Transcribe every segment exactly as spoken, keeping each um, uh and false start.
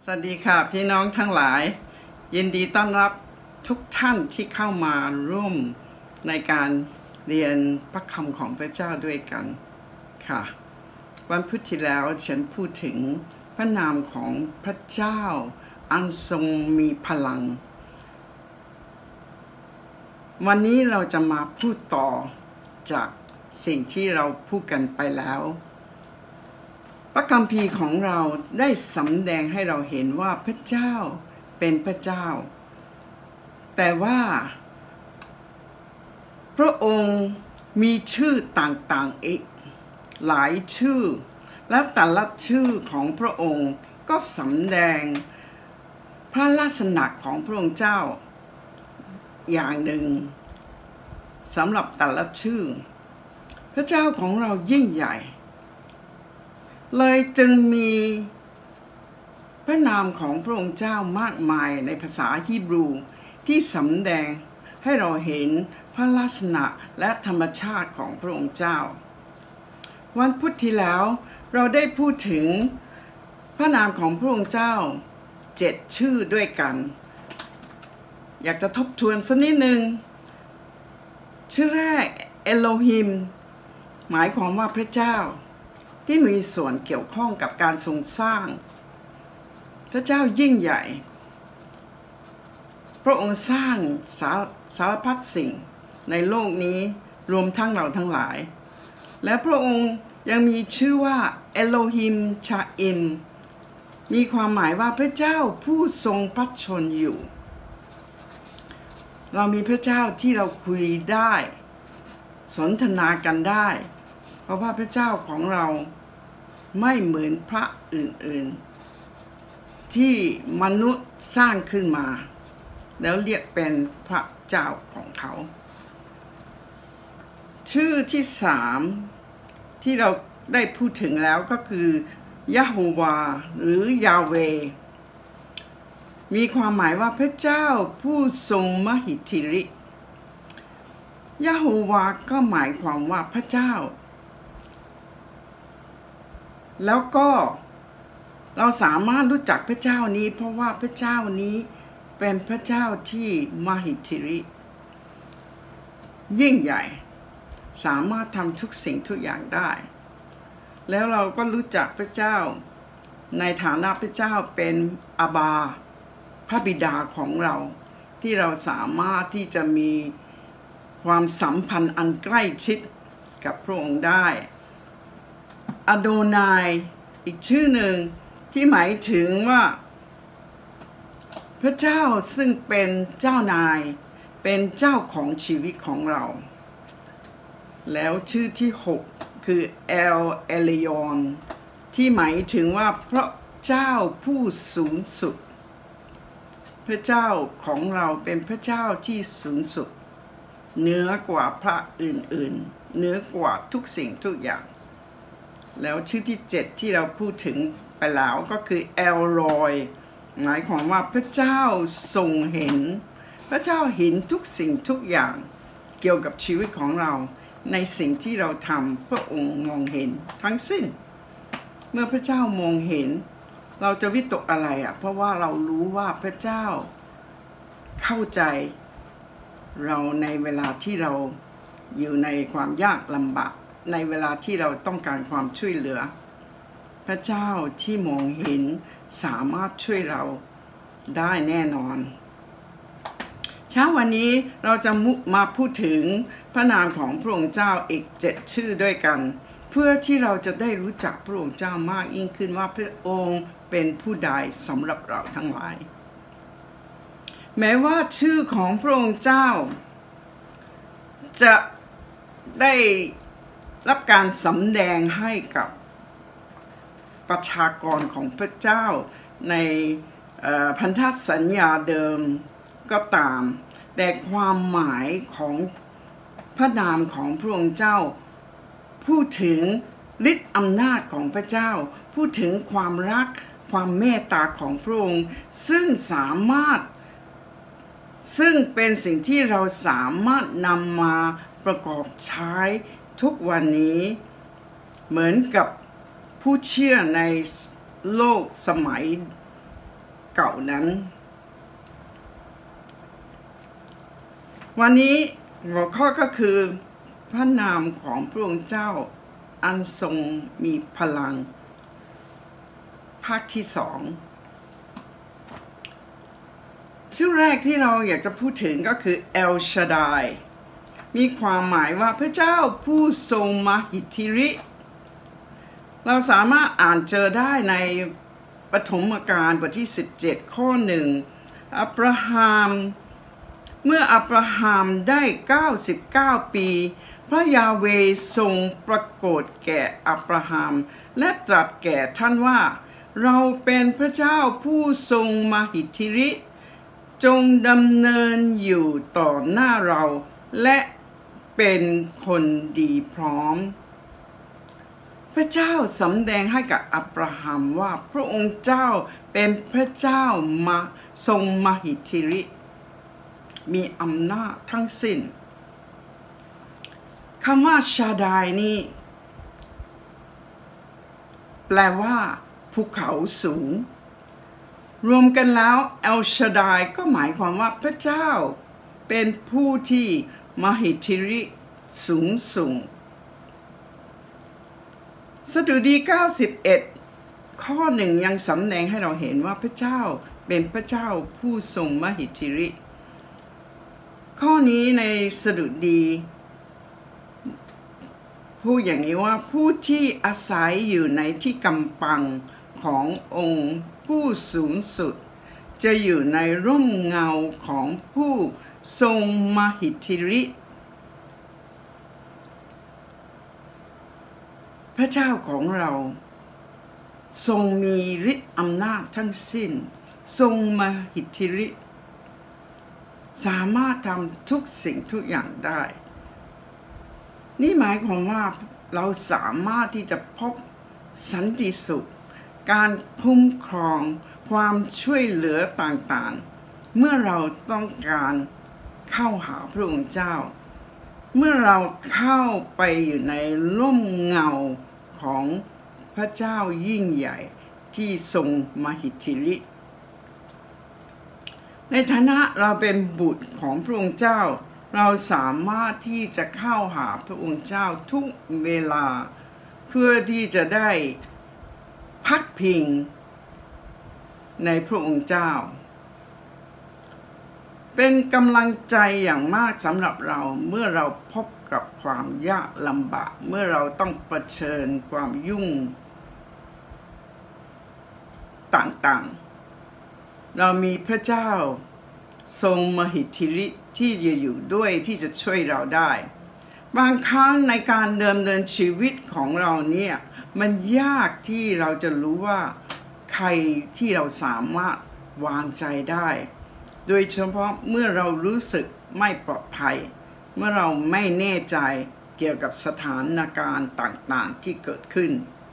สวัสดีค่ะพี่น้องทั้งหลายยินดีต้อนรับทุกท่านที่เข้ามาร่วมในการเรียนพระคำของพระเจ้าด้วยกันค่ะวันพุธที่แล้วฉันพูดถึงพระนามของพระเจ้าอันทรงมีพลังวันนี้เราจะมาพูดต่อจากสิ่งที่เราพูดกันไปแล้วพระคัมภีร์ของเราได้สำแดงให้เราเห็นว่าพระเจ้าเป็นพระเจ้าแต่ว่าพระองค์มีชื่อต่างๆอีกหลายชื่อและแต่ละชื่อของพระองค์ก็สำแดงพระลักษณะของพระองค์เจ้าอย่างหนึ่งสำหรับแต่ละชื่อพระเจ้าของเรายิ่งใหญ่เลยจึงมีพระนามของพระองค์เจ้ามากมายในภาษาฮีบรูที่สำแดงให้เราเห็นพระลักษณะและธรรมชาติของพระองค์เจ้าวันพุธที่แล้วเราได้พูดถึงพระนามของพระองค์เจ้าเจ็ดชื่อด้วยกันอยากจะทบทวนสักนิดนึงชื่อแรกเอโลฮิมหมายความว่าพระเจ้าที่มีส่วนเกี่ยวข้องกับการทรงสร้างพระเจ้ายิ่งใหญ่พระองค์สร้างสาสารพัดสิ่งในโลกนี้รวมทั้งเราทั้งหลายและพระองค์ยังมีชื่อว่าเอโลฮิมชาอิมมีความหมายว่าพระเจ้าผู้ทรงพระชนอยู่เรามีพระเจ้าที่เราคุยได้สนทนากันได้เพราะว่าพระเจ้าของเราไม่เหมือนพระอื่นๆที่มนุษย์สร้างขึ้นมาแล้วเรียกเป็นพระเจ้าของเขาชื่อที่สามที่เราได้พูดถึงแล้วก็คือยะโฮวาหรือยาเวมีความหมายว่าพระเจ้าผู้ทรงมหิทธิฤทธิ์ยะโฮวาก็หมายความว่าพระเจ้าแล้วก็เราสามารถรู้จักพระเจ้านี้เพราะว่าพระเจ้านี้เป็นพระเจ้าที่มหิทธิฤทธิ์ยิ่งใหญ่สามารถทำทุกสิ่งทุกอย่างได้แล้วเราก็รู้จักพระเจ้าในฐานะพระเจ้าเป็นอาบาพระบิดาของเราที่เราสามารถที่จะมีความสัมพันธ์อันใกล้ชิดกับพระองค์ได้อโดนายอีกชื่อหนึ่งที่หมายถึงว่าพระเจ้าซึ่งเป็นเจ้านายเป็นเจ้าของชีวิตของเราแล้วชื่อที่หกคือเอลเอลยอนที่หมายถึงว่าพระเจ้าผู้สูงสุดพระเจ้าของเราเป็นพระเจ้าที่สูงสุดเหนือกว่าพระอื่นๆเหนือกว่าทุกสิ่งทุกอย่างแล้วชื่อที่เจ็ดที่เราพูดถึงไปแล้วก็คือเอลรอยหมายความว่าพระเจ้าทรงเห็นพระเจ้าเห็นทุกสิ่งทุกอย่างเกี่ยวกับชีวิตของเราในสิ่งที่เราทำพระองค์มองเห็นทั้งสิ้นเมื่อพระเจ้ามองเห็นเราจะวิตกอะไรอ่ะเพราะว่าเรารู้ว่าพระเจ้าเข้าใจเราในเวลาที่เราอยู่ในความยากลำบากในเวลาที่เราต้องการความช่วยเหลือพระเจ้าที่มองเห็นสามารถช่วยเราได้แน่นอนเช้าวันนี้เราจะมาพูดถึงพระนามของพระองค์เจ้าอีกเจ็ดชื่อด้วยกันเพื่อที่เราจะได้รู้จักพระองค์เจ้ามากยิ่งขึ้นว่าพระองค์เป็นผู้ใดสำหรับเราทั้งหลายแม้ว่าชื่อของพระองค์เจ้าจะได้รับการสำแดงให้กับประชากรของพระเจ้าในพันธสัญญาเดิมก็ตามแต่ความหมายของพระนามของพระองค์เจ้าพูดถึงฤทธิ์อำนาจของพระเจ้าพูดถึงความรักความเมตตาของพระองค์ซึ่งสามารถซึ่งเป็นสิ่งที่เราสามารถนำมาประกอบใช้ทุกวันนี้เหมือนกับผู้เชื่อในโลกสมัยเก่านั้นวันนี้หัวข้อก็คือพระนามของพระองค์เจ้าอันทรงมีพลังภาคที่สองชื่อแรกที่เราอยากจะพูดถึงก็คือเอลชาดายมีความหมายว่าพระเจ้าผู้ทรงมหิทธิฤทธิ์เราสามารถอ่านเจอได้ในปฐมกาลบทที่สิบเจ็ดข้อหนึ่งอับราฮัมเมื่ออับราฮัมได้เก้าสิบเก้าปีพระยาเวห์ทรงปรากฏแก่อับราฮัมและตรัสแก่ท่านว่าเราเป็นพระเจ้าผู้ทรงมหิทธิฤทธิ์จงดำเนินอยู่ต่อหน้าเราและเป็นคนดีพร้อมพระเจ้าสำแดงให้กับอับราฮัมว่าพระองค์เจ้าเป็นพระเจ้ามาทรงมหิทธิฤทธิ์มีอำนาจทั้งสิ้นคำว่าชาดายนี่แปลว่าภูเขาสูงรวมกันแล้วเอลชาดายก็หมายความว่าพระเจ้าเป็นผู้ที่มหิทธิฤทธิ์สูงส่งสดุดีเก้าสิบเอ็ดข้อหนึ่งยังสำแดงให้เราเห็นว่าพระเจ้าเป็นพระเจ้าผู้ทรงมหิทธิฤทธิ์ข้อนี้ในสดุดีพูดอย่างนี้ว่าผู้ที่อาศัยอยู่ในที่กำบังขององค์ผู้สูงสุดจะอยู่ในร่มเงาของผู้ทรงมหิทธิฤทธิ์พระเจ้าของเราทรงมีฤทธิ์อำนาจทั้งสิ้นทรงมหิทธิฤทธิ์สามารถทำทุกสิ่งทุกอย่างได้นี่หมายความว่าเราสามารถที่จะพบสันติสุขการคุ้มครองความช่วยเหลือต่างๆเมื่อเราต้องการเข้าหาพระองค์เจ้าเมื่อเราเข้าไปอยู่ในร่มเงาของพระเจ้ายิ่งใหญ่ที่ทรงมหิทธิฤทธิ์ในฐานะเราเป็นบุตรของพระองค์เจ้าเราสามารถที่จะเข้าหาพระองค์เจ้าทุกเวลาเพื่อที่จะได้พักพิงในพระองค์เจ้าเป็นกำลังใจอย่างมากสำหรับเราเมื่อเราพบกับความยากลำบากเมื่อเราต้องเผชิญความยุ่งต่างๆเรามีพระเจ้าทรงมหิทธิฤทธิ์ที่จะอยู่ด้วยที่จะช่วยเราได้บางครั้งในการเดินเดินชีวิตของเราเนี่ยมันยากที่เราจะรู้ว่าใครที่เราสามารถวางใจได้โดยเฉพาะเมื่อเรารู้สึกไม่ปลอดภัยเมื่อเราไม่แน่ใจเกี่ยวกับสถานการณ์ต่างๆที่เกิดขึ้น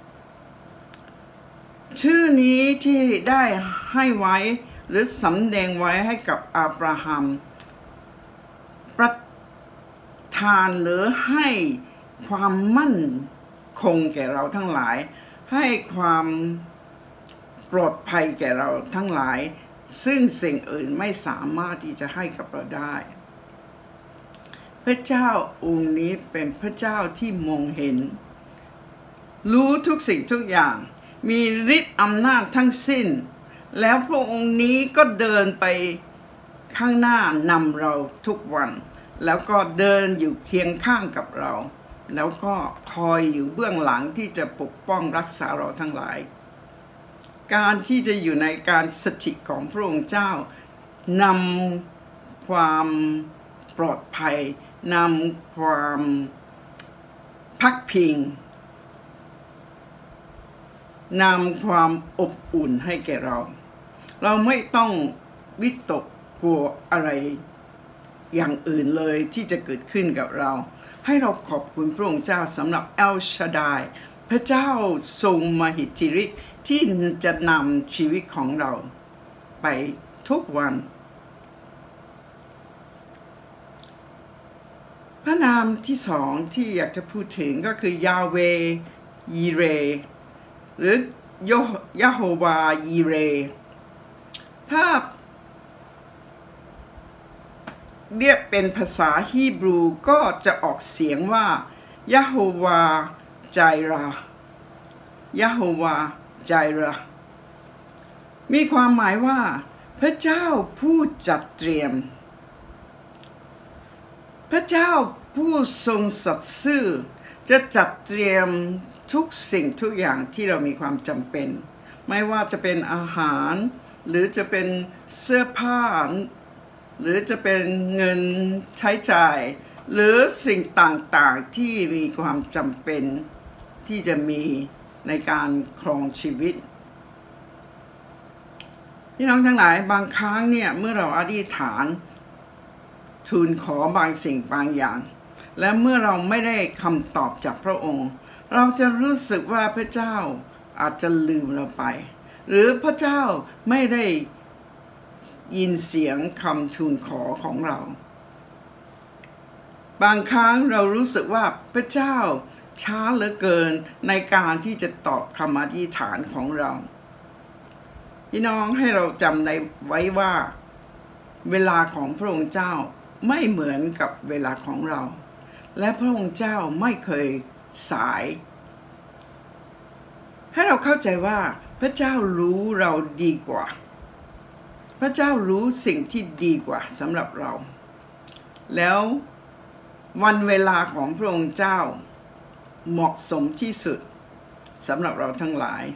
ชื่อนี้ที่ได้ให้ไว้หรือสำแดงไว้ให้กับอับราฮัมประทานหรือให้ความมั่นคงแก่เราทั้งหลายให้ความปลอดภัยแก่เราทั้งหลายซึ่งสิ่งอื่นไม่สามารถที่จะให้กับเราได้พระเจ้าองค์นี้เป็นพระเจ้าที่มองเห็นรู้ทุกสิ่งทุกอย่างมีฤทธิ์อำนาจทั้งสิ้นแล้วพระองค์นี้ก็เดินไปข้างหน้านำเราทุกวันแล้วก็เดินอยู่เคียงข้างกับเราแล้วก็คอยอยู่เบื้องหลังที่จะปกป้องรักษาเราทั้งหลายการที่จะอยู่ในการสถิตของพระองค์เจ้านำความปลอดภัยนำความพักพิงนำความอบอุ่นให้แก่เราเราไม่ต้องวิตกกลัวอะไรอย่างอื่นเลยที่จะเกิดขึ้นกับเราให้เราขอบคุณพระองค์เจ้าสำหรับเอลชาดายพระเจ้าทรงมหิทธิฤทธิ์ที่จะนำชีวิตของเราไปทุกวันพระนามที่สองที่อยากจะพูดถึงก็คือยาเวยีเรหรือยะโฮวายีเรถ้าเรียกเป็นภาษาฮีบรูก็จะออกเสียงว่ายะโฮวาไจรายะโฮวาไจรามีความหมายว่าพระเจ้าผู้จัดเตรียมพระเจ้าผู้ทรงสัตย์ซื่อจะจัดเตรียมทุกสิ่งทุกอย่างที่เรามีความจำเป็นไม่ว่าจะเป็นอาหารหรือจะเป็นเสื้อผ้าหรือจะเป็นเงินใช้จ่ายหรือสิ่งต่างๆที่มีความจำเป็นที่จะมีในการครองชีวิตพี่น้องทั้งหลายบางครั้งเนี่ยเมื่อเราอธิษฐานทูลขอบางสิ่งบางอย่างและเมื่อเราไม่ได้คำตอบจากพระองค์เราจะรู้สึกว่าพระเจ้าอาจจะลืมเราไปหรือพระเจ้าไม่ได้ยินเสียงคำทูลขอของเราบางครั้งเรารู้สึกว่าพระเจ้าช้าเหลือเกินในการที่จะตอบคำอธิษฐานของเราพี่น้องให้เราจำได้ไว้ว่าเวลาของพระองค์เจ้าไม่เหมือนกับเวลาของเราและพระองค์เจ้าไม่เคยสายให้เราเข้าใจว่าพระเจ้ารู้เราดีกว่าพระเจ้ารู้สิ่งที่ดีกว่าสำหรับเราแล้ววันเวลาของพระองค์เจ้าเหมาะสมที่สุดสำหรับเราทั้งหลาย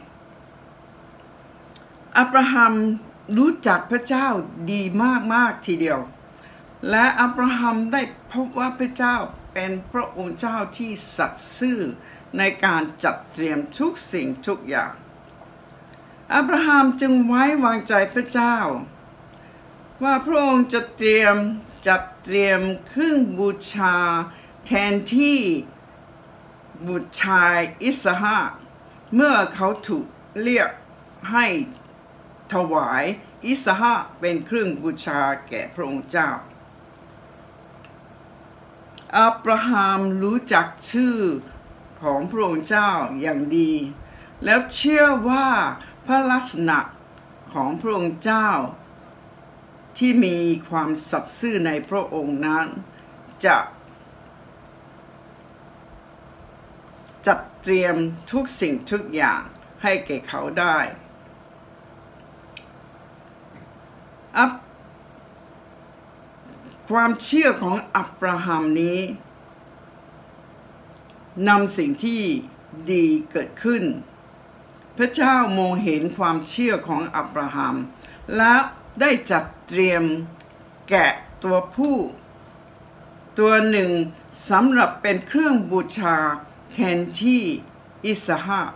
อับราฮัมรู้จักพระเจ้าดีมากๆทีเดียวและอับราฮัมได้พบว่าพระเจ้าเป็นพระองค์เจ้าที่สัตย์ซื่อในการจัดเตรียมทุกสิ่งทุกอย่างอับราฮัมจึงไว้วางใจพระเจ้าว่าพระองค์จะเตรียมจัดเตรียมเครื่องบูชาแทนที่บุตรชายอิสหากเมื่อเขาถูกเรียกให้ถวายอิสหากเป็นเครื่องบูชาแก่พระองค์เจ้าอับราฮัมรู้จักชื่อของพระองค์เจ้าอย่างดีแล้วเชื่อว่าพระลักษณะของพระองค์เจ้าที่มีความสัตย์ซื่อในพระองค์นั้นจะจัดเตรียมทุกสิ่งทุกอย่างให้แก่เขาได้อับความเชื่อของอับราฮัมนี้นำสิ่งที่ดีเกิดขึ้นพระเจ้ามองเห็นความเชื่อของอับราฮัมและได้จัดเตรียมแกะตัวผู้ตัวหนึ่งสำหรับเป็นเครื่องบูชาแทนที่อิสหาก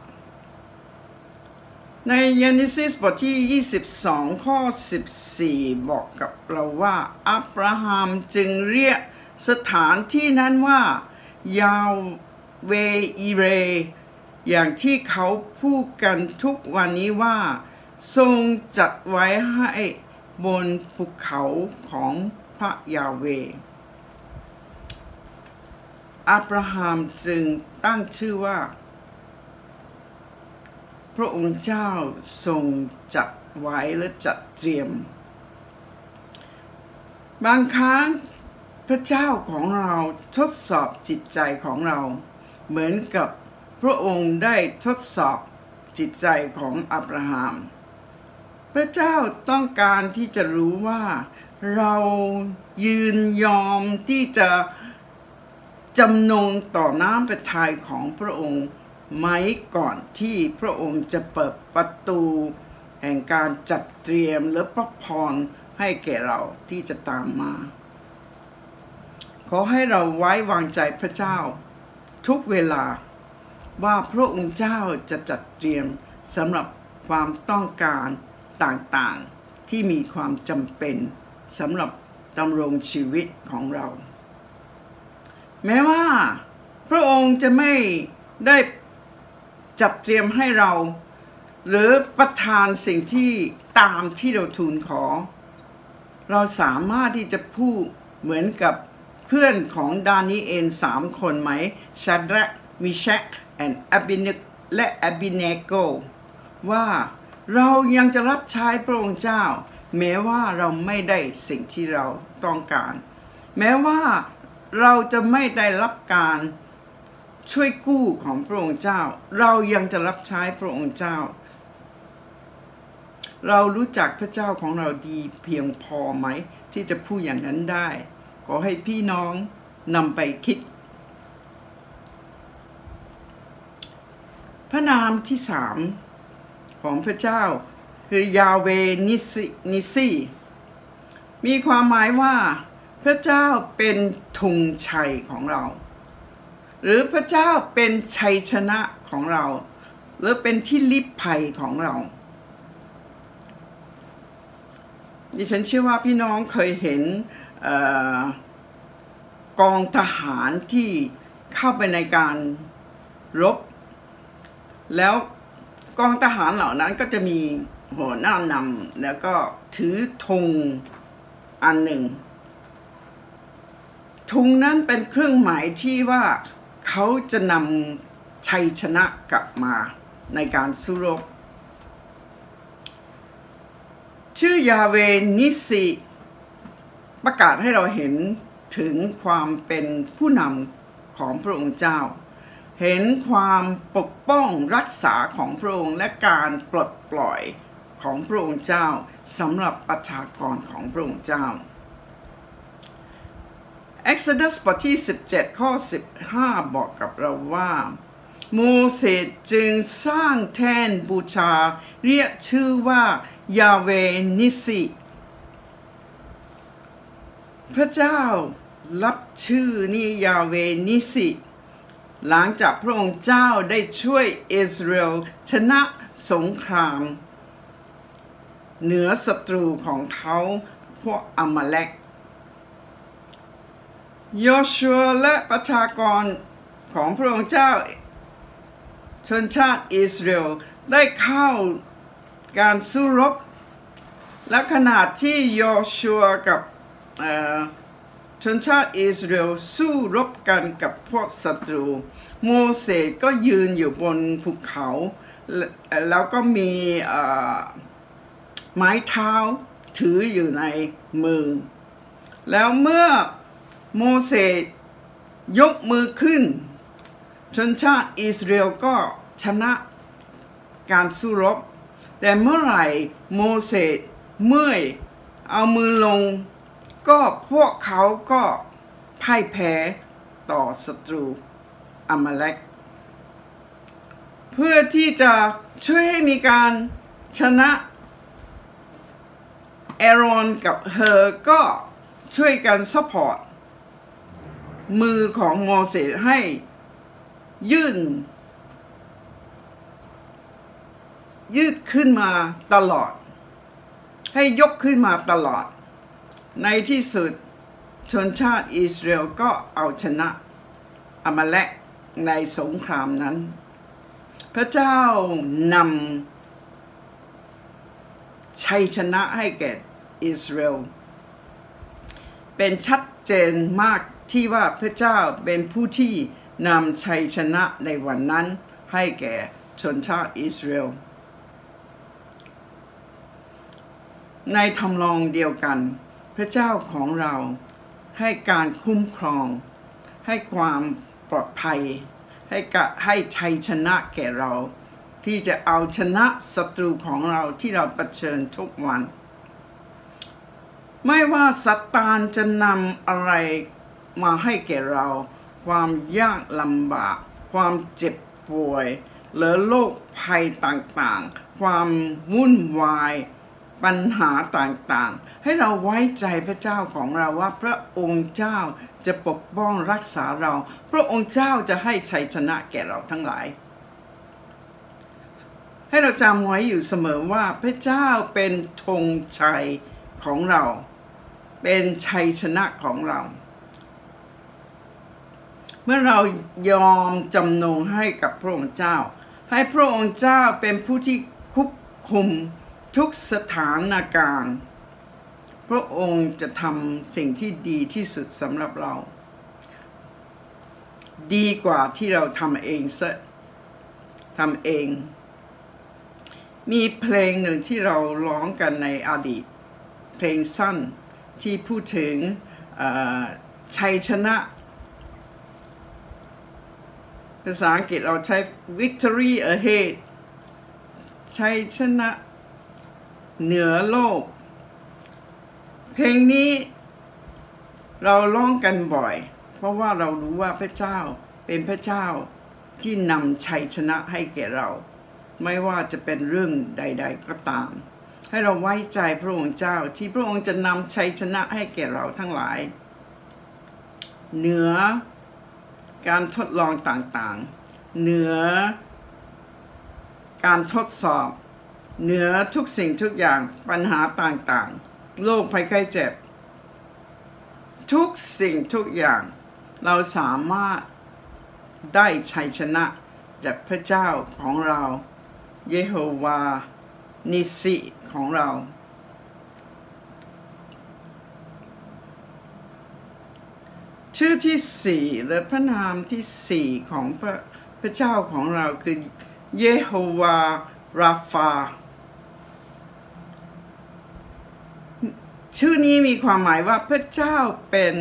ในเยเนซิสบทที่ยี่สิบสองข้อสิบสี่บอกกับเราว่าอับราฮัมจึงเรียกสถานที่นั้นว่ายาเวอิเรอย่างที่เขาพูดกันทุกวันนี้ว่าทรงจัดไว้ให้บนภูเขาของพระยาเวอับราฮัมจึงตั้งชื่อว่าพระองค์เจ้าทรงจัดไว้และจัดเตรียมบางครั้งพระเจ้าของเราทดสอบจิตใจของเราเหมือนกับพระองค์ได้ทดสอบจิตใจของอับราฮัมพระเจ้าต้องการที่จะรู้ว่าเรายืนยอมที่จะจำนงต่อน้ำพระทัยของพระองค์ไหมก่อนที่พระองค์จะเปิดประตูแห่งการจัดเตรียมและพระพรให้แก่เราที่จะตามมาขอให้เราไว้วางใจพระเจ้าทุกเวลาว่าพระองค์เจ้าจะจัดเตรียมสำหรับความต้องการต่างๆที่มีความจำเป็นสำหรับดำรงชีวิตของเราแม้ว่าพระองค์จะไม่ได้จัดเตรียมให้เราหรือประทานสิ่งที่ตามที่เราทูลขอเราสามารถที่จะพูดเหมือนกับเพื่อนของดานีเอลสามคนไหมชาดรักมิแชกและอับบิเนโกว่าเรายังจะรับใช้พระองค์เจ้าแม้ว่าเราไม่ได้สิ่งที่เราต้องการแม้ว่าเราจะไม่ได้รับการช่วยกู้ของพระองค์เจ้าเรายังจะรับใช้พระองค์เจ้าเรารู้จักพระเจ้าของเราดีเพียงพอไหมที่จะพูดอย่างนั้นได้ขอให้พี่น้องนำไปคิดพระนามที่สามของพระเจ้าคือยาเวนิซินิซีมีความหมายว่าพระเจ้าเป็นธงชัยของเราหรือพระเจ้าเป็นชัยชนะของเราหรือเป็นที่ลี้ภัยของเราดิฉันเชื่อว่าพี่น้องเคยเห็นกองทหารที่เข้าไปในการรบแล้วกองทหารเหล่านั้นก็จะมีหัวหน้านำแล้วก็ถือธงอันหนึ่งธงนั้นเป็นเครื่องหมายที่ว่าเขาจะนำชัยชนะกลับมาในการสู้รบชื่อยาเวนิสิประกาศให้เราเห็นถึงความเป็นผู้นำของพระองค์เจ้าเห็นความปกป้องรักษาของพระองค์และการปลดปล่อยของพระองค์เจ้าสำหรับประชากรของพระองค์เจ้า Exodus บทที่สิบเจ็ดข้อสิบห้าบอกกับเราว่าโมเสสจึงสร้างแท่นบูชาเรียกชื่อว่ายาเวนิสิพระเจ้ารับชื่อนี้ยาเวนิสิหลังจากพระองค์เจ้าได้ช่วยอิสราเอลชนะสงครามเหนือศัตรูของเขาพวกอามาเลกโยชัวและประชากรของพระองค์เจ้าชนชาติอิสราเอลได้เข้าการสู้รบและขณะที่โยชัวกับชนชาติอิสราเอลสู้รบกันกับพวกศัตรูโมเสสก็ยืนอยู่บนภูเขาแล้วก็มีไม้เท้าถืออยู่ในมือแล้วเมื่อโมเสสยกมือขึ้นชนชาติอิสราเอลก็ชนะการสู้รบแต่เมื่อไหร่โมเสสเมื่อยเอามือลงก็พวกเขาก็พ่ายแพ้ต่อศัตรูอามาเลกเพื่อที่จะช่วยให้มีการชนะเอรอนกับเฮอร์ก็ช่วยกันซัพพอร์ตมือของโมเสสให้ยื่นยืดขึ้นมาตลอดให้ยกขึ้นมาตลอดในที่สุดชนชาติอิสราเอลก็เอาชนะอามาเลกในสงครามนั้นพระเจ้านำชัยชนะให้แก่อิสราเอลเป็นชัดเจนมากที่ว่าพระเจ้าเป็นผู้ที่นำชัยชนะในวันนั้นให้แก่ชนชาติอิสราเอลในทำนองเดียวกันพระเจ้าของเราให้การคุ้มครองให้ความปลอดภัยให้กะให้ชัยชนะแก่เราที่จะเอาชนะศัตรูของเราที่เราเผชิญทุกวันไม่ว่าสัตานจะนำอะไรมาให้แก่เราความยากลำบากความเจ็บป่วยหรือโรคภัยต่างๆความวุ่นวายปัญหาต่างๆให้เราไว้ใจพระเจ้าของเราว่าพระองค์เจ้าจะปกป้องรักษาเราพระองค์เจ้าจะให้ชัยชนะแก่เราทั้งหลายให้เราจำไว้อยู่เสมอว่าพระเจ้าเป็นธงชัยของเราเป็นชัยชนะของเราเมื่อเรายอมจำนงให้กับพระองค์เจ้าให้พระองค์เจ้าเป็นผู้ที่ควบคุมทุกสถานการณ์พระองค์จะทำสิ่งที่ดีที่สุดสำหรับเราดีกว่าที่เราทำเองซะทำเองมีเพลงหนึ่งที่เราร้องกันในอดีตเพลงสั้นที่พูดถึงชัยชนะภาษาอังกฤษเราใช้ victory ahead ชัยชนะเหนือโลกเพลงนี้เราร้องกันบ่อยเพราะว่าเรารู้ว่าพระเจ้าเป็นพระเจ้าที่นำชัยชนะให้แก่เราไม่ว่าจะเป็นเรื่องใดๆก็ตามให้เราไว้ใจพระองค์เจ้าที่พระองค์จะนำชัยชนะให้แก่เราทั้งหลายเหนือการทดลองต่างๆเหนือการทดสอบเหนือทุกสิ่งทุกอย่างปัญหาต่างๆโรคภัยไข้เจ็บทุกสิ่งทุกอย่างเราสามารถได้ชัยชนะจากพระเจ้าของเราเยโฮวานิสิของเราชื่อที่สี่และพระนามที่สี่ของพระพระเจ้าของเราคือเยโฮวาราฟาชื่อนี้มีความหมายว่าพระเจ้าเป็น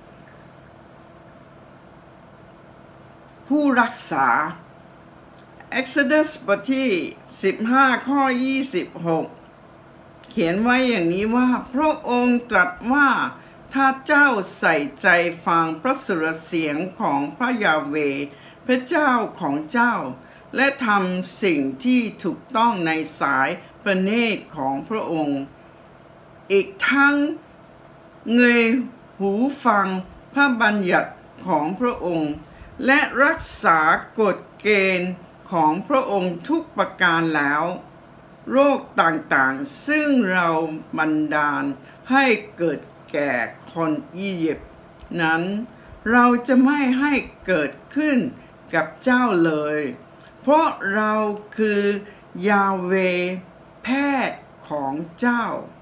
ผู้รักษา Exodus บทที่สิบห้าข้อยี่สิบหกเขียนไว้อย่างนี้ว่าพระองค์ตรัสว่าถ้าเจ้าใส่ใจฟังพระสุรเสียงของพระยาเวห์พระเจ้าของเจ้าและทำสิ่งที่ถูกต้องในสายพระเนตรของพระองค์อีกทั้งเงยหูฟังพระบัญญัติของพระองค์และรักษากฎเกณฑ์ของพระองค์ทุกประการแล้วโรคต่างๆซึ่งเราบันดาลให้เกิดแก่คนอียิปต์นั้นเราจะไม่ให้เกิดขึ้นกับเจ้าเลยเพราะเราคือยาเวห์แพทย์ของเจ้า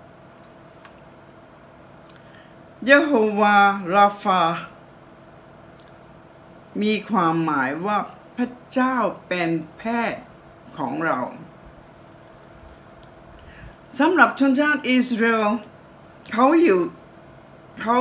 เยโฮวาราฟามีความหมายว่าพระเจ้าเป็นแพทย์ของเราสำหรับชนชาติอิสราเอลเขาอยู่เขา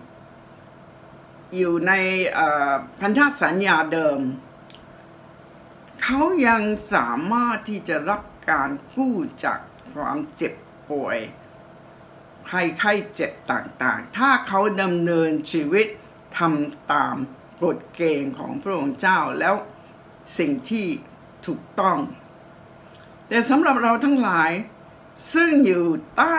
อยู่ในพันธสัญญาเดิมเขายังสามารถที่จะรับการกู้จากความเจ็บป่วยภัยไข้เจ็บต่างๆถ้าเขาดำเนินชีวิตทำตามกฎเกณฑ์ของพระองค์เจ้าแล้วสิ่งที่ถูกต้องแต่สำหรับเราทั้งหลายซึ่งอยู่ใต้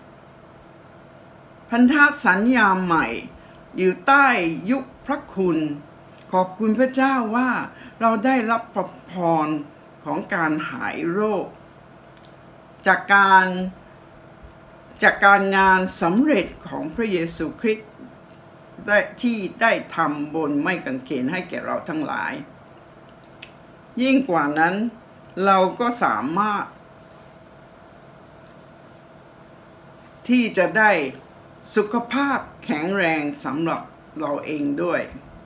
พันธสัญญาใหม่อยู่ใต้ยุคพระคุณขอบคุณพระเจ้าว่าเราได้รับพระพรของการหายโรคจากการจากการงานสำเร็จของพระเยซูคริสต์ที่ได้ทำบนไม้กางเขนให้แก่เราทั้งหลายยิ่งกว่านั้นเราก็สามารถที่จะได้สุขภาพแข็งแรงสำหรับเราเองด้วย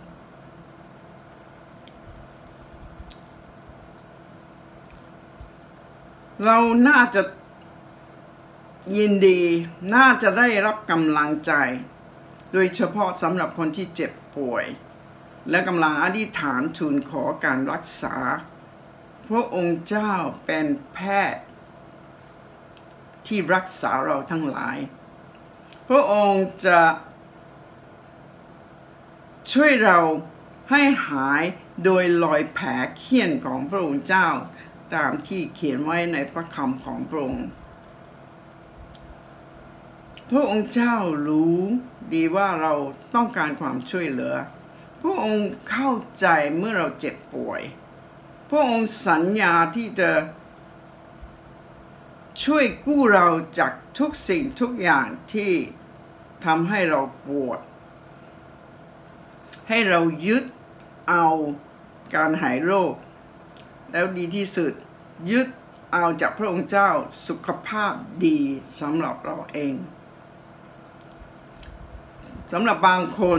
เราน่าจะยินดีน่าจะได้รับกำลังใจโดยเฉพาะสำหรับคนที่เจ็บป่วยและกำลังอธิษฐานทูลขอการรักษาพระองค์เจ้าเป็นแพทย์ที่รักษาเราทั้งหลายพระองค์จะช่วยเราให้หายโดยรอยแผลเคี้ยนของพระองค์เจ้าตามที่เขียนไว้ในพระคำของพระองค์พระองค์เจ้ารู้ดีว่าเราต้องการความช่วยเหลือพระองค์เข้าใจเมื่อเราเจ็บป่วยพระองค์สัญญาที่จะช่วยกู้เราจากทุกสิ่งทุกอย่างที่ทำให้เราปวดให้เรายึดเอาการหายโรคแล้วดีที่สุดยึดเอาจากพระองค์เจ้าสุขภาพดีสำหรับเราเองสำหรับบางคน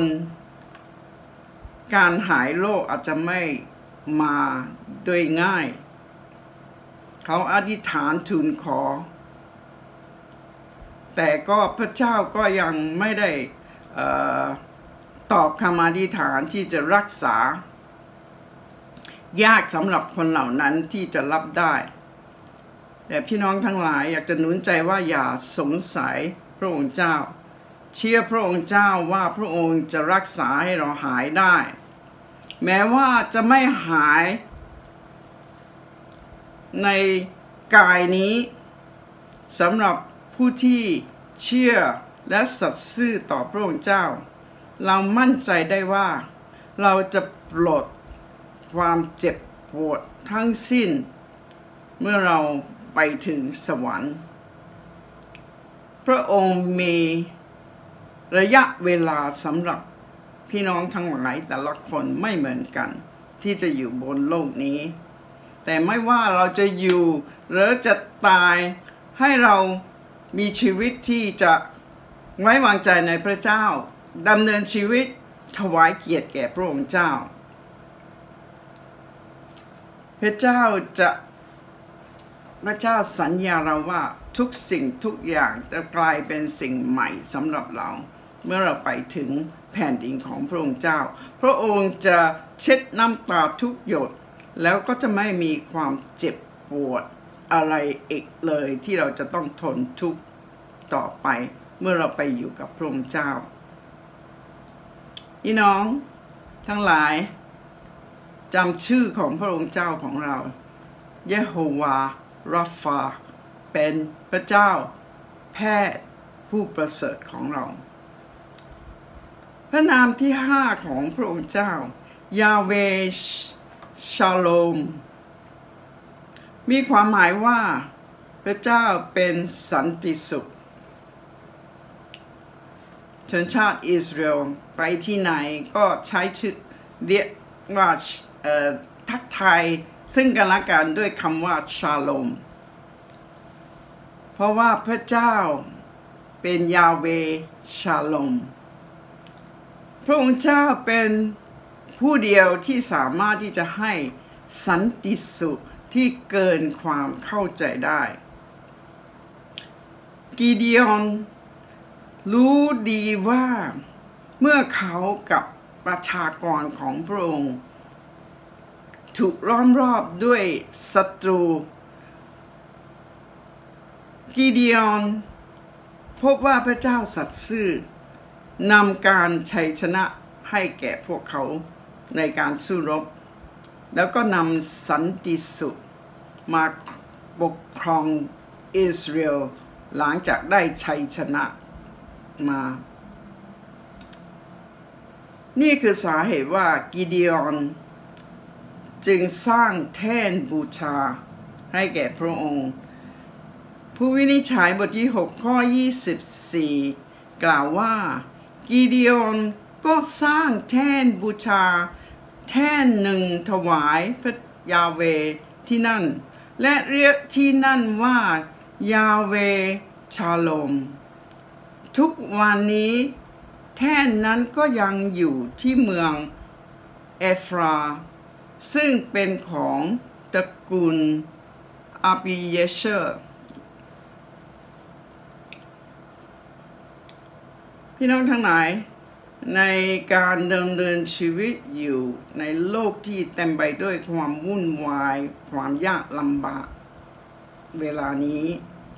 การหายโรคอาจจะไม่มาโดยง่ายเขาอธิษฐานทูลขอแต่ก็พระเจ้าก็ยังไม่ได้ตอบคำอธิษฐานที่จะรักษายากสำหรับคนเหล่านั้นที่จะรับได้แต่พี่น้องทั้งหลายอยากจะหนุนใจว่าอย่าสงสัยพระองค์เจ้าเชื่อพระองค์เจ้าว่าพระองค์จะรักษาให้เราหายได้แม้ว่าจะไม่หายในกายนี้สำหรับผู้ที่เชื่อและสัตย์ซื่อต่อพระองค์เจ้าเรามั่นใจได้ว่าเราจะปลดความเจ็บปวดทั้งสิ้นเมื่อเราไปถึงสวรรค์พระองค์มีระยะเวลาสำหรับพี่น้องทั้งหลายแต่ละคนไม่เหมือนกันที่จะอยู่บนโลกนี้แต่ไม่ว่าเราจะอยู่หรือจะตายให้เรามีชีวิตที่จะไว้วางใจในพระเจ้าดำเนินชีวิตถวายเกียรติแก่พระองค์เจ้าพระเจ้าจะพระเจ้าสัญญาเราว่าทุกสิ่งทุกอย่างจะกลายเป็นสิ่งใหม่สำหรับเราเมื่อเราไปถึงแผ่นดินของพระองค์เจ้าพระองค์จะเช็ดน้ำตาทุกหยดแล้วก็จะไม่มีความเจ็บปวดอะไรอีกเลยที่เราจะต้องทนทุกข์ต่อไปเมื่อเราไปอยู่กับพระองค์เจ้าพี่น้องทั้งหลายจำชื่อของพระองค์เจ้าของเราเยโฮวาราฟาเป็นพระเจ้าแพทย์ผู้ประเสริฐของเราพระนามที่ห้าของพระองค์เจ้ายาเวชาโลมมีความหมายว่าพระเจ้าเป็นสันติสุขชนชาติอิสราเอลไปที่ไหนก็ใช้ชื่อเรียกว่าทักทายซึ่งกันและกันด้วยคำว่าชาโลมเพราะว่าพระเจ้าเป็นยาเวชาโลมพระองค์เจ้าเป็นผู้เดียวที่สามารถที่จะให้สันติสุขที่เกินความเข้าใจได้กิเดียนรู้ดีว่าเมื่อเขากับประชากรของพระองค์ถูกล้อมรอบด้วยศัตรูกิเดียนพบว่าพระเจ้าสัตย์ซื่อนำการชัยชนะให้แก่พวกเขาในการสู้รบแล้วก็นำสันติสุขมาปกครองอิสราเอลหลังจากได้ชัยชนะมานี่คือสาเหตุว่ากิเดียนจึงสร้างแท่นบูชาให้แก่พระองค์ผู้วินิจฉัยบทที่หกข้อยี่สิบสี่กล่าวว่ากิเดียนก็สร้างแท่นบูชาแท่นหนึ่งถวายพระยาเวที่นั่นและเรียกที่นั่นว่ายาเวชาโลมทุกวันนี้แท่นนั้นก็ยังอยู่ที่เมืองเอฟราซึ่งเป็นของตระกูลอาบิเยเชอร์พี่น้องทั้งหลายในการดำเนินชีวิตอยู่ในโลกที่เต็มไปด้วยความวุ่นวายความยากลำบากเวลานี้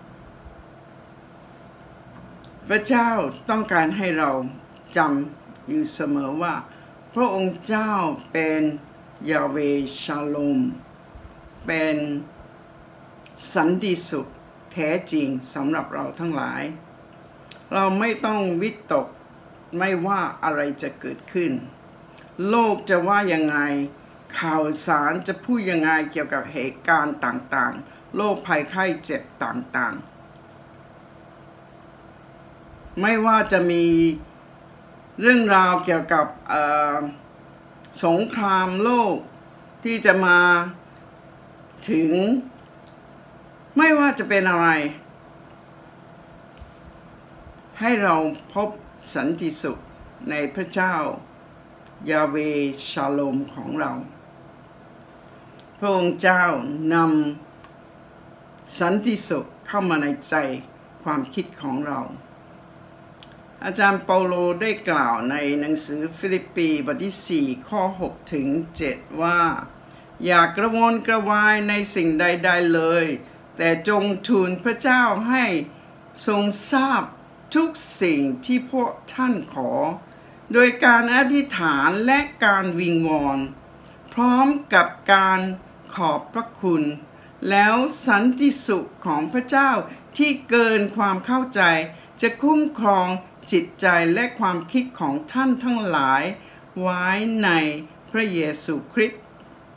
พระเจ้าต้องการให้เราจำอยู่เสมอว่าพระองค์เจ้าเป็นยาเวชาโลมเป็นสันติสุขแท้จริงสำหรับเราทั้งหลายเราไม่ต้องวิตกไม่ว่าอะไรจะเกิดขึ้นโลกจะว่ายังไงข่าวสารจะพูดยังไงเกี่ยวกับเหตุการณ์ต่างๆโรคภัยไข้เจ็บต่างๆไม่ว่าจะมีเรื่องราวเกี่ยวกับสงครามโลกที่จะมาถึงไม่ว่าจะเป็นอะไรให้เราพบสันติสุขในพระเจ้ายาเวชาโลมของเราพระองค์เจ้านำสันติสุขเข้ามาในใจขความคิดของเราอาจารย์เปาโลได้กล่าวในหนังสือฟิลิปปีบทที่สี่ข้อหกถึงเจ็ดว่าอย่ากระวนกระวายในสิ่งใดๆเลยแต่จงทูลพระเจ้าให้ทรงทราบทุกสิ่งที่พวกท่านขอโดยการอธิษฐานและการวิงวอนพร้อมกับการขอบพระคุณแล้วสันติสุขของพระเจ้าที่เกินความเข้าใจจะคุ้มครองจิตใจและความคิดของท่านทั้งหลายไว้ในพระเยซูคริสต์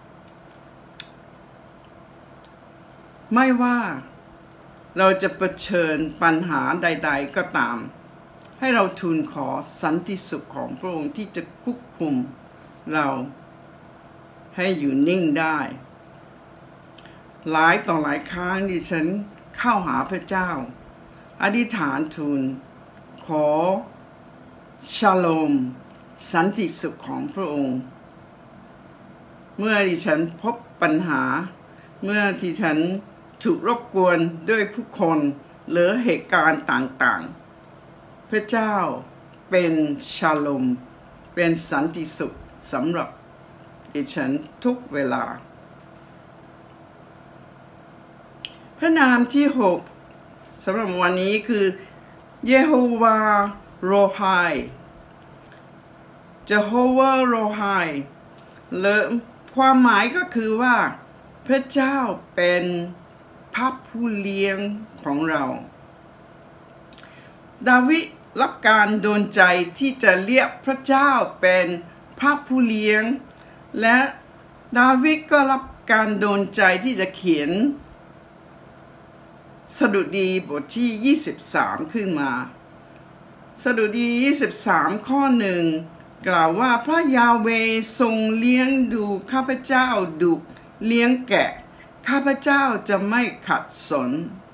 ไม่ว่าเราจะเผชิญปัญหาใดๆก็ตามให้เราทูลขอสันติสุขของพระองค์ที่จะควบคุมเราให้อยู่นิ่งได้หลายต่อหลายครั้งดิฉันเข้าหาพระเจ้าอธิษฐานทูลขอชาโลมสันติสุขของพระองค์เมื่อดิฉันพบปัญหาเมื่อที่ฉันถูกรบกวนด้วยผู้คนหรือเหตุการณ์ต่างๆพระเจ้าเป็นชาโลมเป็นสันติสุขสำหรับดิฉันทุกเวลาพระนามที่หกสำหรับวันนี้คือเยโฮวาโรไฮเจโฮวาโรไฮหรือความหมายก็คือว่าพระเจ้าเป็นพระผู้เลี้ยงของเราดาวิดรับการโดนใจที่จะเรียกพระเจ้าเป็นพระผู้เลี้ยงและดาวิดก็รับการโดนใจที่จะเขียนสดุดีบทที่ยี่สิบสามขึ้นมาสดุดียี่สิบสามข้อหนึ่งกล่าวว่าพระยาเวห์ทรงเลี้ยงดูข้าพเจ้าดุเลี้ยงแกะข้าพเจ้าจะไม่ขัดสน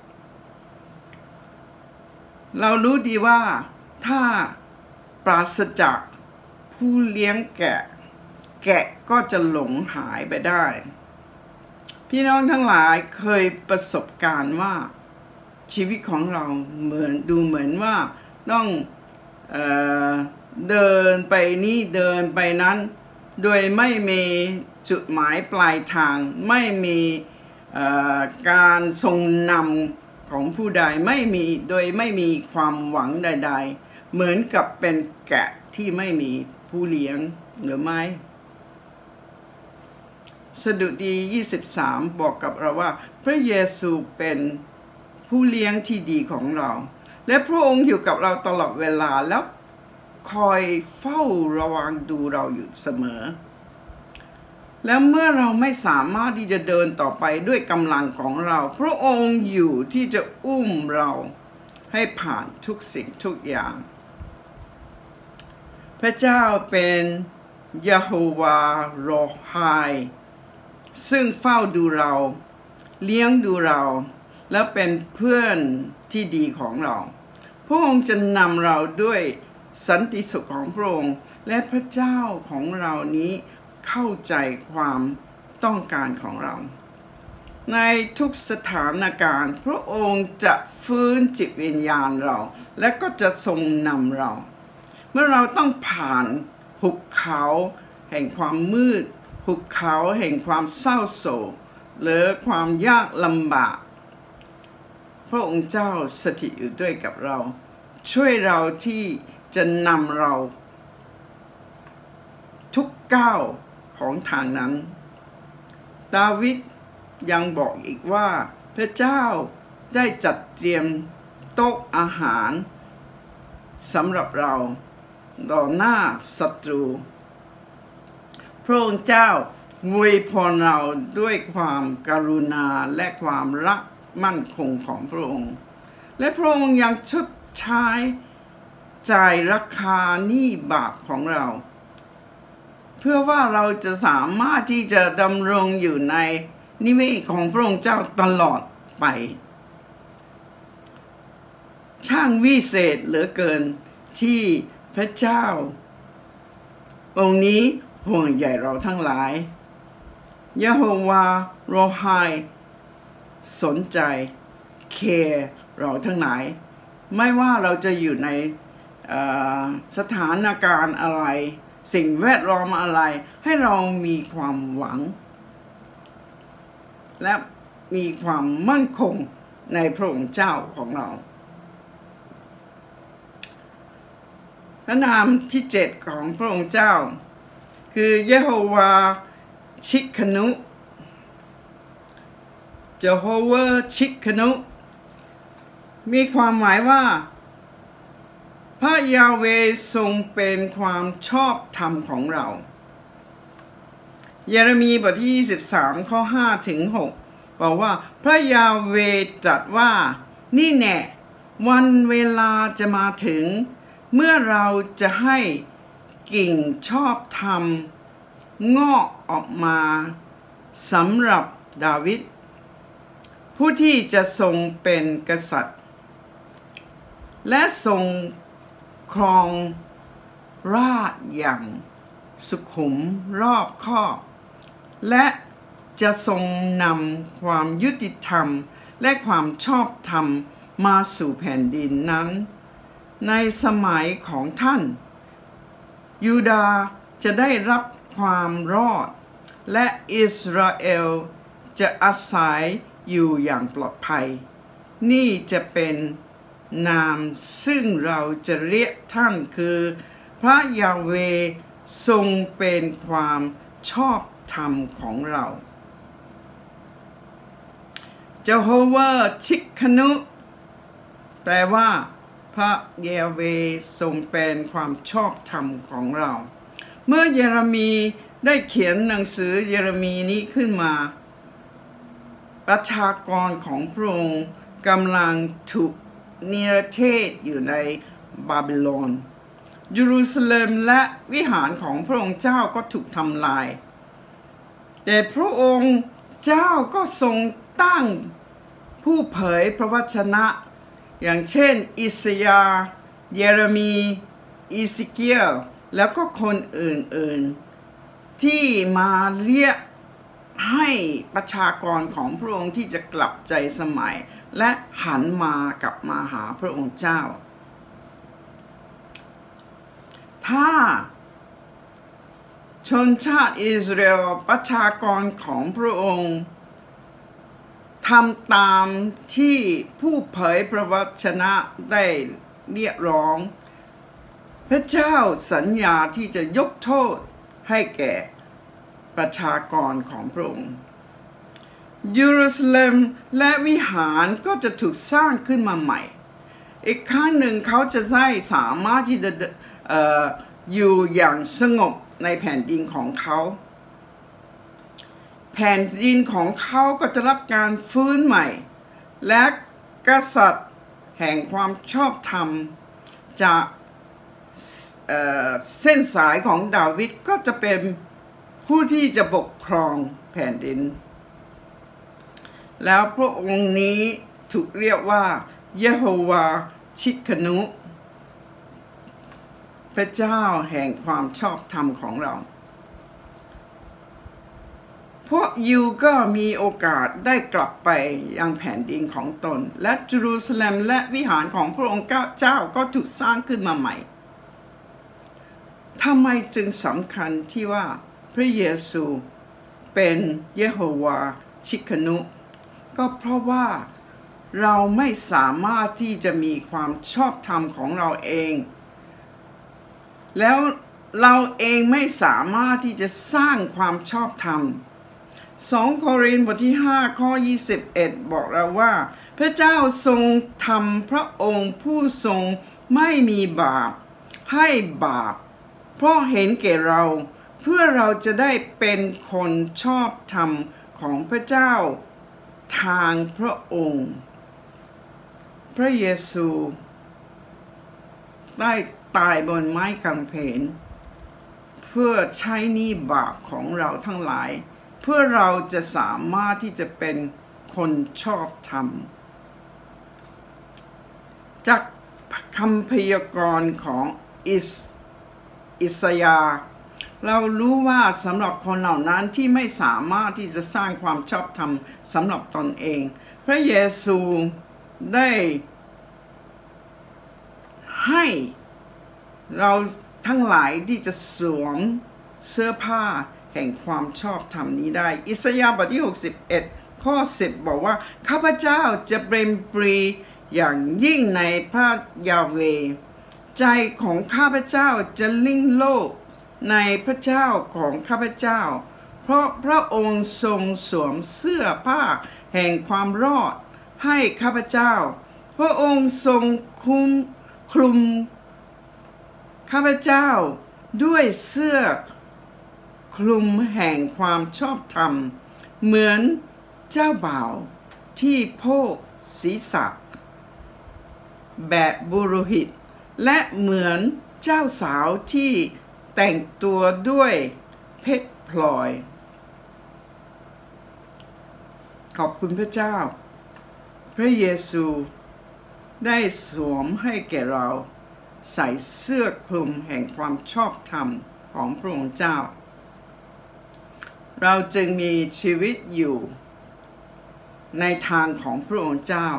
เรารู้ดีว่าถ้าปราศจากผู้เลี้ยงแกะแกะก็จะหลงหายไปได้พี่น้องทั้งหลายเคยประสบการณ์ว่าชีวิตของเราเหมือนดูเหมือนว่าต้องเอ่อเดินไปนี่เดินไปนั้นโดยไม่มีจุดหมายปลายทางไม่มีการทรงนำของผู้ใดไม่มีโดยไม่มีความหวังใดๆเหมือนกับเป็นแกะที่ไม่มีผู้เลี้ยงหรือไม่สดุดียี่สิบสามบอกกับเราว่าพระเยซูเป็นผู้เลี้ยงที่ดีของเราและพระองค์อยู่กับเราตลอดเวลาแล้วคอยเฝ้าระวังดูเราอยู่เสมอแล้วเมื่อเราไม่สามารถที่จะเดินต่อไปด้วยกำลังของเราพระองค์อยู่ที่จะอุ้มเราให้ผ่านทุกสิ่งทุกอย่างพระเจ้าเป็นยะโฮวาโรไฮซึ่งเฝ้าดูเราเลี้ยงดูเราและเป็นเพื่อนที่ดีของเราพระองค์จะนำเราด้วยสันติสุขของพระองค์และพระเจ้าของเรานี้เข้าใจความต้องการของเราในทุกสถานการณ์พระองค์จะฟื้นจิตวิญญาณเราและก็จะทรงนำเราเมื่อเราต้องผ่านหุบเขาแห่งความมืดหุบเขาแห่งความเศร้าโศกหรือความยากลำบากพระองค์เจ้าสถิตอยู่ด้วยกับเราช่วยเราที่จะนำเราทุกก้าวของทางนั้นดาวิดยังบอกอีกว่าพระเจ้าได้จัดเตรียมโต๊ะอาหารสำหรับเราต่อหน้าศัตรูพระองค์เจ้าอวยพรเราด้วยความกรุณาและความรักมั่นคงของพระองค์และพระองค์ยังชดใช้จ่ายราคาหนี้บาปของเราเพื่อว่าเราจะสามารถที่จะดำรงอยู่ในนิมิตของพระองค์เจ้าตลอดไปช่างวิเศษเหลือเกินที่พระเจ้าองค์นี้ห่วงใยเราทั้งหลายยะโฮวาโรไฮสนใจแคร์เราทั้งหลายไม่ว่าเราจะอยู่ในสถานการณ์อะไรสิ่งแวดล้อมอะไรให้เรามีความหวังและมีความมั่นคงในพระองค์เจ้าของเราพระนามที่เจ็ดของพระองค์เจ้าคือเยโฮวาชิคนุเยโฮวาชิคนุมีความหมายว่าพระยาเวห์ทรงเป็นความชอบธรรมของเราเยเรมีบทที่ยี่สิบสามข้อห้าถึงหกบอกว่าพระยาเวห์ตรัสว่านี่แน่วันเวลาจะมาถึงเมื่อเราจะให้กิ่งชอบธรรมงอกออกมาสำหรับดาวิดผู้ที่จะทรงเป็นกษัตริย์และทรงครองราชย์อย่างสุขุมรอบคอบและจะทรงนำความยุติธรรมและความชอบธรรมมาสู่แผ่นดินนั้นในสมัยของท่านยูดาห์จะได้รับความรอดและอิสราเอลจะอาศัยอยู่อย่างปลอดภัยนี่จะเป็นนามซึ่งเราจะเรียกท่านคือพระยาเวห์ทรงเป็นความชอบธรรมของเราเยโฮวาชิคนุแปลว่าพระยาเวห์ทรงเป็นความชอบธรรมของเราเมื่อเยเรมีได้เขียนหนังสือเยเรมีนี้ขึ้นมาประชากรของพระองค์กำลังถูกนิรเทศอยู่ในบาบิโลนเยรูซาเล็มและวิหารของพระองค์เจ้าก็ถูกทำลายแต่พระองค์เจ้าก็ทรงตั้งผู้เผยพระวจนะอย่างเช่นอิสยาห์เยเรมีอิสเกียลแล้วก็คนอื่นๆที่มาเรียกให้ประชากรของพระองค์ที่จะกลับใจสมัยและหันมากลับมาหาพระองค์เจ้าถ้าชนชาติอิสราเอลประชากรของพระองค์ทำตามที่ผู้เผยพระวจนะได้เรียกร้องพระเจ้าสัญญาที่จะยกโทษให้แก่ประชากรของพระองค์เยรูซาเล็มและวิหารก็จะถูกสร้างขึ้นมาใหม่อีกครั้งหนึ่งเขาจะได้สามารถที่จะ เอ่อ อยู่อย่างสงบในแผ่นดินของเขาแผ่นดินของเขาก็จะรับการฟื้นใหม่และกษัตริย์แห่งความชอบธรรมจากเอ่อเส้นสายของดาวิดก็จะเป็นผู้ที่จะปกครองแผ่นดินแล้วพระองค์นี้ถูกเรียกว่าเยโฮวาชิคนุพระเจ้าแห่งความชอบธรรมของเราพวกยิวก็มีโอกาสได้กลับไปยังแผ่นดินของตนและเยรูซาเล็มและวิหารของพระองค์เจ้าก็ถูกสร้างขึ้นมาใหม่ทำไมจึงสำคัญที่ว่าพระเยซูเป็นเยโฮวาชิคนุก็เพราะว่าเราไม่สามารถที่จะมีความชอบธรรมของเราเองแล้วเราเองไม่สามารถที่จะสร้างความชอบธรรมสองโครินธ์บทที่ห้าข้อยี่สิบเอ็ดบอกเราว่าพระเจ้าทรงทำพระองค์ผู้ทรงไม่มีบาปให้บาปเพราะเห็นแก่เราเพื่อเราจะได้เป็นคนชอบธรรมของพระเจ้าทางพระองค์พระเยซูได้ตายบนไม้กางเขนเพื่อใช้หนี้บาปของเราทั้งหลายเพื่อเราจะสามารถที่จะเป็นคนชอบธรรมจากคำพยากรณ์ของอิสอิสยาห์เรารู้ว่าสำหรับคนเหล่านั้นที่ไม่สามารถที่จะสร้างความชอบธรรมสำหรับตนเองพระเยซูได้ให้เราทั้งหลายที่จะสวมเสื้อผ้าแห่งความชอบธรรมนี้ได้อิสยาห์บทที่หกสิบเอ็ดข้อสิบบอกว่าข้าพเจ้าจะเปรมปรีอย่างยิ่งในพระยาเวห์ใจของข้าพเจ้าจะลิ่งโลดในพระเจ้าของข้าพเจ้าเพราะพระองค์ทรงสวมเสื้อผ้าแห่งความรอดให้ข้าพเจ้าพระองค์ทรงคุมคลุมข้าพเจ้าด้วยเสื้อคลุมแห่งความชอบธรรมเหมือนเจ้าบ่าวที่โพกศีรษะแบบบุโรหิตและเหมือนเจ้าสาวที่แต่งตัวด้วยเพชรพลอยขอบคุณพระเจ้าพระเยซูได้สวมให้แก่เราใส่เสื้อคลุมแห่งความชอบธรรมของพระองค์เจ้าเราจึงมีชีวิตอยู่ในทางของพระองค์เจ้า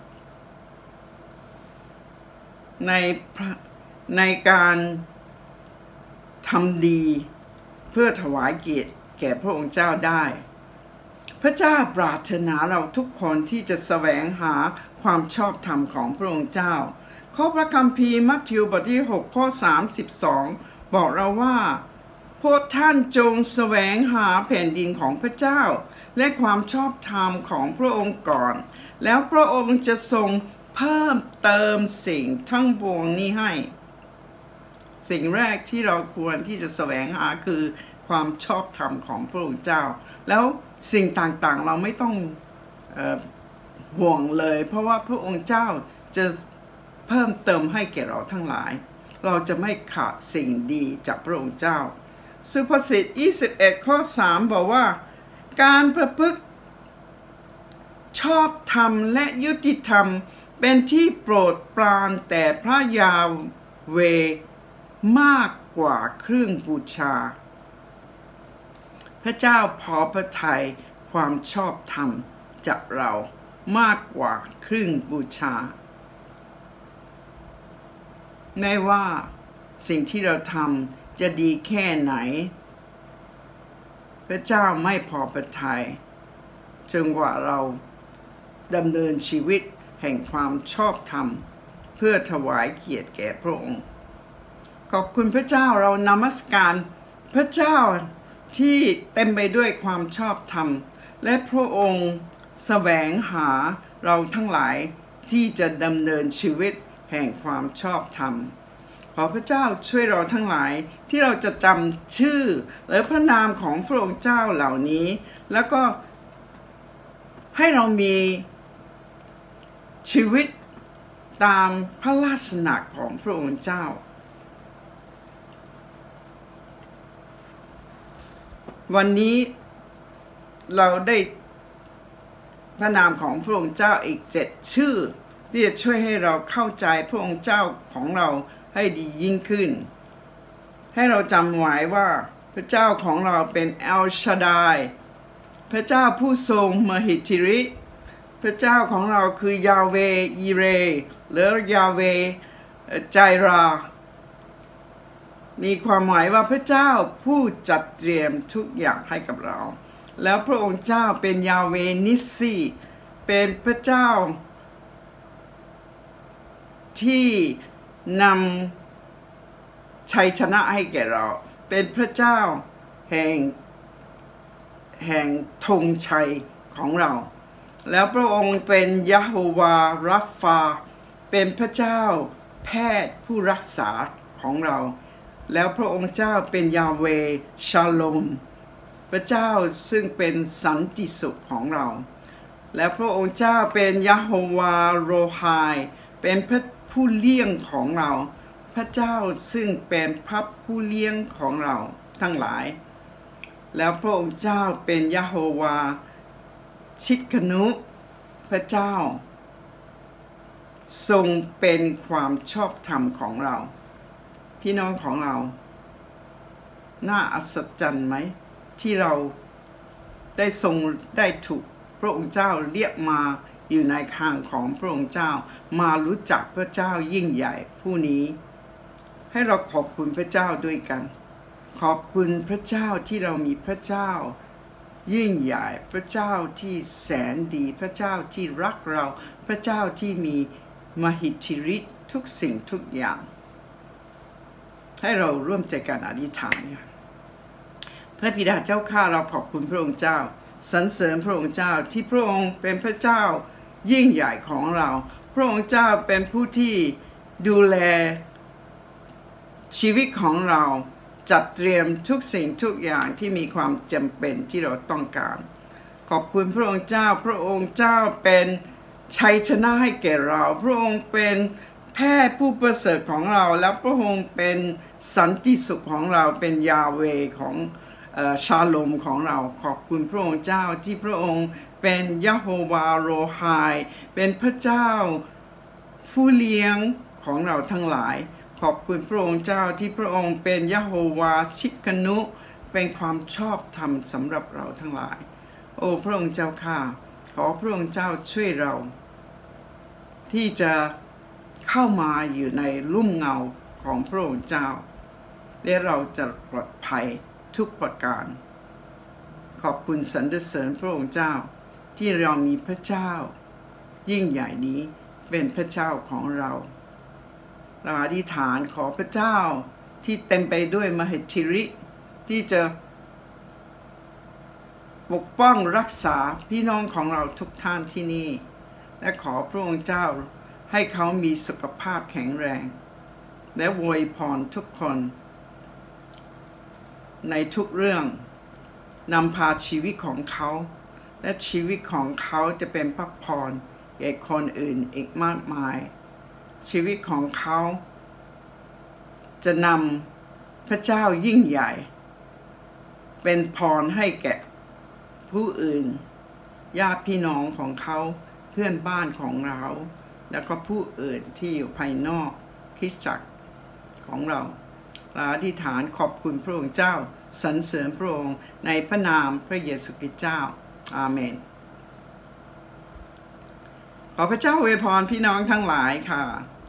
ในในการทำดีเพื่อถวายเกียรติแก่พระองค์เจ้าได้พระเจ้าปรารถนาเราทุกคนที่จะแสวงหาความชอบธรรมของพระองค์เจ้าข้อพระคัมภีร์มัทธิวบทที่หกข้อสามสิบสองบอกเราว่าพวกท่านจงแสวงหาแผ่นดินของพระเจ้าและความชอบธรรมของพระองค์ก่อนแล้วพระองค์จะทรงเพิ่มเติมสิ่งทั้งปวงนี้ให้สิ่งแรกที่เราควรที่จะแสวงหาคือความชอบธรรมของพระองค์เจ้าแล้วสิ่งต่างๆเราไม่ต้องเอ่อห่วงเลยเพราะว่าพระองค์เจ้าจะเพิ่มเติมให้แก่เราทั้งหลายเราจะไม่ขาดสิ่งดีจากพระองค์เจ้าสุภาษิตยี่สิบเอ็ดข้อสามบอกว่าการประพฤติชอบธรรมและยุติธรรมเป็นที่โปรดปรานแต่พระยาเวห์มากกว่าเครื่องบูชาพระเจ้าพอพระทัยความชอบธรรมจากเรามากกว่าเครื่องบูชาไม่ว่าสิ่งที่เราทำจะดีแค่ไหนพระเจ้าไม่พอพระทัยจนกว่าเราดำเนินชีวิตแห่งความชอบธรรมเพื่อถวายเกียรติแก่พระองค์ขอบคุณพระเจ้าเรานมัสการพระเจ้าที่เต็มไปด้วยความชอบธรรมและพระองค์แสวงหาเราทั้งหลายที่จะดำเนินชีวิตแห่งความชอบธรรมขอพระเจ้าช่วยเราทั้งหลายที่เราจะจำชื่อและพระนามของพระองค์เจ้าเหล่านี้แล้วก็ให้เรามีชีวิตตามพระลักษณะของพระองค์เจ้าวันนี้เราได้พระนามของพระองค์เจ้าอีกเจ็ดชื่อที่จะช่วยให้เราเข้าใจพระองค์เจ้าของเราให้ดียิ่งขึ้นให้เราจำไว้ว่าพระเจ้าของเราเป็นเอลชาดายพระเจ้าผู้ทรงมหิทธิฤทธิ์พระเจ้าของเราคือยาเวยีเรหรือยาเวไจรามีความหมายว่าพระเจ้าผู้จัดเตรียมทุกอย่างให้กับเราแล้วพระองค์เจ้าเป็นยาเวนิสซีเป็นพระเจ้าที่นำชัยชนะให้แก่เราเป็นพระเจ้าแห่งแห่งธงชัยของเราแล้วพระองค์เป็นยะโฮวารัฟฟาเป็นพระเจ้าแพทย์ผู้รักษาของเราแล้วพระองค์เจ้าเป็นยาเวชาโลมพระเจ้าซึ่งเป็นสันติสุขของเราและพระองค์เจ้าเป็นยะโฮวาโรไฮเป็นพระผู้เลี้ยงของเราพระเจ้าซึ่งเป็นพระผู้เลี้ยงของเราทั้งหลายแล้วพระองค์เจ้าเป็นยะโฮวาชิดคนุพระเจ้าทรงเป็นความชอบธรรมของเราพี่น้องของเราน่าอัศจรรย์ไหมที่เราได้ทรงได้ถูกพระองค์เจ้าเรียกมาอยู่ในทางของพระองค์เจ้ามารู้จักพระเจ้ายิ่งใหญ่ผู้นี้ให้เราขอบคุณพระเจ้าด้วยกันขอบคุณพระเจ้าที่เรามีพระเจ้ายิ่งใหญ่พระเจ้าที่แสนดีพระเจ้าที่รักเราพระเจ้าที่มีมหิทธิฤทธิ์ทุกสิ่งทุกอย่างให้เราร่วมใจกันอธิษฐานพระบิดาเจ้าข้าเราขอบคุณพระองค์เจ้าสรรเสริญพระองค์เจ้าที่พระองค์เป็นพระเจ้ายิ่งใหญ่ของเราพระองค์เจ้าเป็นผู้ที่ดูแลชีวิตของเราจัดเตรียมทุกสิ่งทุกอย่างที่มีความจำเป็นที่เราต้องการขอบคุณพระองค์เจ้าพระองค์เจ้าเป็นชัยชนะให้แก่เราพระองค์เป็นแพทย์ผู้ประเสริฐของเราและพระองค์เป็นสันติสุขของเราเป็นยาเวของชาโลมของเราขอบคุณพระองค์เจ้าที่พระองค์เป็นยะโฮวาโรไฮเป็นพระเจ้าผู้เลี้ยงของเราทั้งหลายขอบคุณพระองค์เจ้าที่พระองค์เป็นยะโฮวาชิกนุเป็นความชอบธรรมสำหรับเราทั้งหลายโอ้พระองค์เจ้าข้าขอพระองค์เจ้าช่วยเราที่จะเข้ามาอยู่ในลุ่มเงาของพระองค์เจ้าและเราจะปลอดภัยทุกประการขอบคุณสรรเสริญพระองค์เจ้าที่เรามีพระเจ้ายิ่งใหญ่นี้เป็นพระเจ้าของเราเราอธิษฐานขอพระเจ้าที่เต็มไปด้วยมหิทธิฤทธิ์ที่จะปกป้องรักษาพี่น้องของเราทุกท่านที่นี่และขอพระองค์เจ้าให้เขามีสุขภาพแข็งแรงและอวยพรทุกคนในทุกเรื่องนำพาชีวิตของเขาและชีวิตของเขาจะเป็นพระพรแก่คนอื่นอีกมากมายชีวิตของเขาจะนำพระเจ้ายิ่งใหญ่เป็นพรให้แก่ผู้อื่นญาติพี่น้องของเขาเพื่อนบ้านของเราแล้วก็ผู้อื่นที่อยู่ภายนอกคริสตจักรของเราเราอธิษฐานขอบคุณพระองค์เจ้าสรรเสริญพระองค์ในพระนามพระเยซูคริสต์เจ้าอาเมนขอพระเจ้าอวยพรพี่น้องทั้งหลายค่ะ